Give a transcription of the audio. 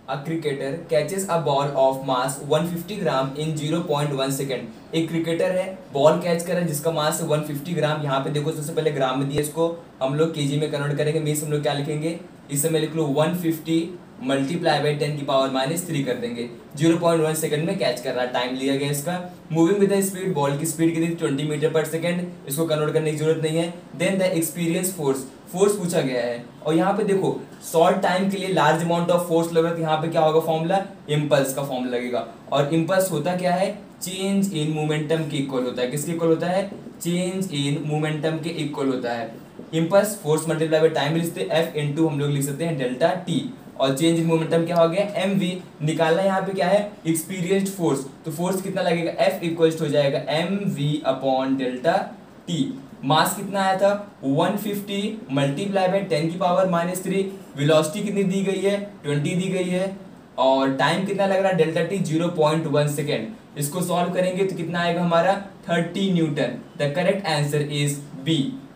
A cricketer catches a ball of mass 150 gram in 0.1 second. एक cricketer है, ball catch कर रहा है जिसका मास 150 ग्राम। यहाँ पे देखो सबसे पहले ग्राम में दिया, इसको हम लोग केजी में कन्वर्ट करेंगे। मीन्स हम लोग क्या लिखेंगे, इस समय लिख लो 150 मल्टीप्लाई बाई 10 की पावर -3 कर देंगे। 0.1 सेकंड में कैच कर रहा है, टाइम लिया गया इसका। Moving with the speed, ball की स्पीड कितनी, 20 मीटर पर सेकंड। इसको कन्वर्ट करने की जरूरत नहीं है। Then the experience force, force पूछा गया है। और यहाँ पे देखो शॉर्ट टाइम के लिए लार्ज अमाउंट ऑफ फोर्स लग रहा है, यहाँ पे क्या होगा फॉर्मूला, इम्पल्स का फॉर्मूला लगेगा। और इम्पल्स होता क्या है, चेंज इन मोमेंटम के इक्वल होता है। किसके इक्वल होता है, चेंज इन मोमेंटम के इक्वल होता है। Impulse force multiply by time लिखते हैं, एफ इंटू हम लोग लिख सकते हैं डेल्टा टी। और चेंज इन मोमेंटम क्या हो गया, एम वी। निकालना यहाँ पे क्या है, एक्सपीरियंस्ड फोर्स। तो फोर्स कितना लगेगा, एफ इक्वल्स हो जाएगा M V upon delta T. Mass कितना आया था 150 मल्टीप्लाई बाय 10 की पावर -3। वेलोसिटी कितनी दी गई है, 20 दी गई है। और टाइम कितना लग रहा है, डेल्टा टी 0.1 सेकेंड। इसको सॉल्व करेंगे तो कितना आएगा हमारा 30 newton. The correct answer is B.